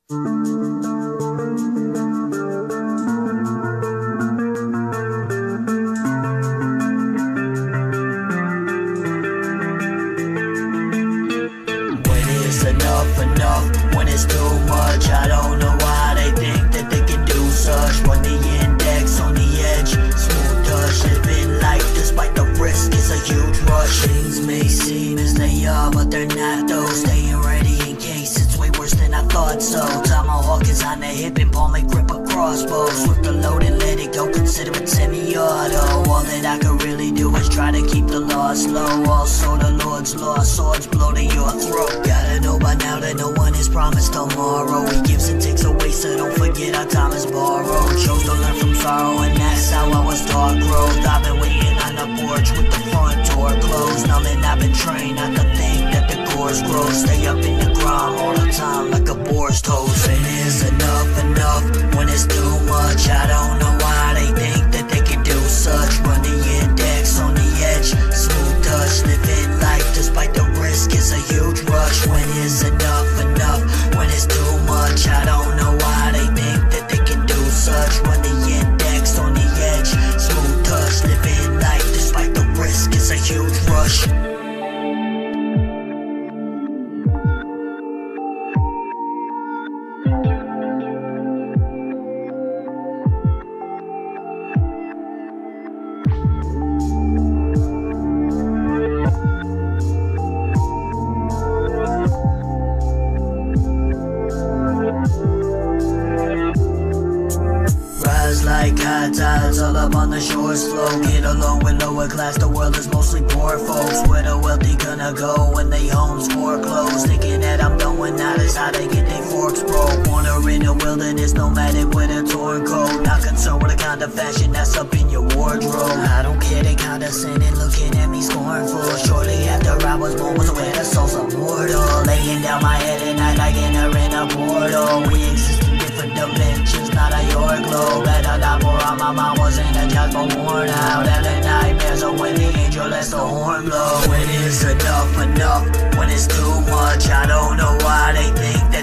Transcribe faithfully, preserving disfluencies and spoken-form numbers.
Enough, enough, when it's too much. I don't know why they think that they can do such. Run the index on the edge, smooth touch, living life despite the risk is a huge rush. Things may seem as they are, but they're not though. Staying ready in case it's way worse than I thought so. Tomahawk is on the hip and palm may grip a crossbow. Swift the load and let it go, consider it semi-auto. All that I can really do is try to keep the loss low. Also the Lord's law, swords blow to your throat. Gotta know by now that no one is promised tomorrow. He gives and takes away, so don't forget our time is borrowed. Chose to learn from sorrow, and that's how I was taught growth. I've been waiting on the porch with the front door closed. Numbing, I've been trained not to think that the course grows. Stay up in the grind all the time like a boar's toast. It is enough, enough, when it's too much. I don't know why they think that they can do such. Run the index on the edge, smooth touch, living life despite the risk is a huge rush. When is enough, enough, when it's too much. I don't know why they think that they can do such. Run the index on the edge, smooth touch, living life despite the risk is a huge rush. Like high tides, all up on the shore slow. Get along with lower class, the world is mostly poor folks. Where the wealthy gonna go when they homes foreclosed? Thinking that I'm going out is how they get their forks broke. Wander in the wilderness, nomadic with a torn coat. Not concerned with the kind of fashion that's up in your wardrobe. I don't care, they condescending, looking at me scornful. Shortly after I was born was where the soul's immortal. Laying down my head at night like entering a portal. We exist in different dimensions, not a your globe. Better die for all my mind wasn't a job but worn out. Having nightmares of when the angel lets the horn blow. When it's enough, enough, when it's too much. I don't know why they think